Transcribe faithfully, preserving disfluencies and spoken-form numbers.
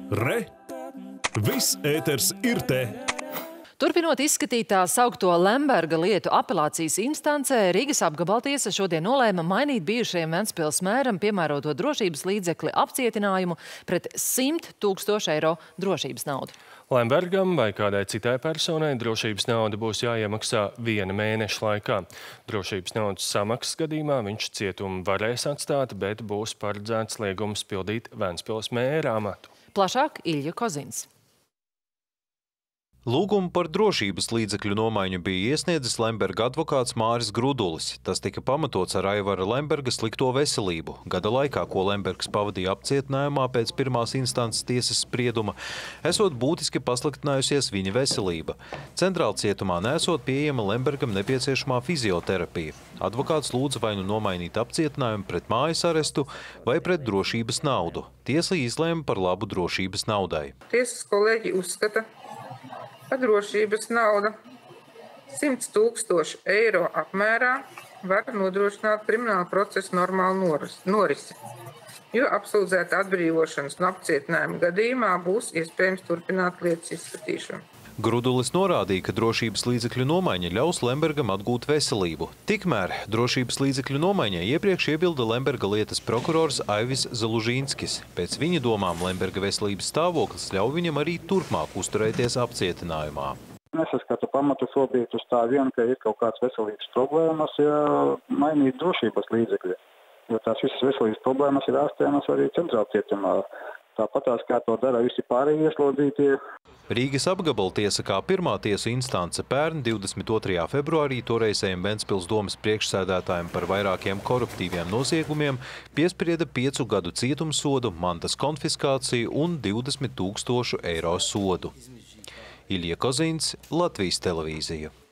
Re! Viss ēters ir te! Turpinot izskatīt tā saukto Lemberga lietu apelācijas instancē, Rīgas apgabaltiesa šodien nolēma mainīt bijušajam Ventspils mēram piemēroto drošības līdzekli apcietinājumu pret simt tūkstošu eiro drošības naudu. Lembergam vai kādai citai personai drošības nauda būs jāiemaksā viena mēneša laikā. Drošības naudas samaksas gadījumā viņš cietumu varēs atstāt, bet būs paredzēts liegums pildīt Ventspils mēra amatu. Plašāk Ilja Kozins. Lūgumu par drošības līdzekļu nomaiņu bija iesniedzis Lemberga advokāts Māris Grudulis. Tas tika pamatots ar Aivara Lemberga slikto veselību. Gada laikā, ko Lembergs pavadīja apcietinājumā pēc pirmās instances tiesas sprieduma, esot būtiski pasliktinājusies viņa veselība. Centrāla cietumā nesot pieejama Lembergam nepieciešamā fizioterapija. Advokāts lūdza vai nu nomainīt apcietinājumu pret mājas arestu vai pret drošības naudu. Tiesa izlēma par labu drošības naudai. Tiesas kolēģi uzskata, ka drošības nauda simt tūkstoši eiro apmērā var nodrošināt krimināla procesa normālu norisi, jo apsūdzēta atbrīvošanas no apcietinājuma gadījumā būs iespējams turpināt lietas izskatīšanu. Grudulis norādīja, ka drošības līdzekļu nomaiņa ļaus Lembergam atgūt veselību. Tikmēr drošības līdzekļu nomaiņai iepriekš iebilda Lemberga lietas prokurors Aivis Zalužīnskis. Pēc viņa domām Lemberga veselības stāvoklis ļauj viņam arī turpmāk uzturēties apcietinājumā. Nesaskatu pamatu šobrīd uz tā vien, ka ir kaut kāds veselības problēmas, ja mainīt drošības līdzekļi. Jo tās visas veselības problēmas ir ārstējamas arī centrāla cietumā. Tāpatās, kā to dara visi pārējie ieslodzītie. Rīgas apgabaltiesa kā pirmā tiesu instance pērn divdesmit otrajā februārī toreizējiem Ventspils domes priekšsēdētājiem par vairākiem koruptīviem noziegumiem piesprieda piecu gadu cietumsodu, mantas konfiskāciju un divdesmit tūkstošu eiro sodu. Ilja Kozins, Latvijas televīzija.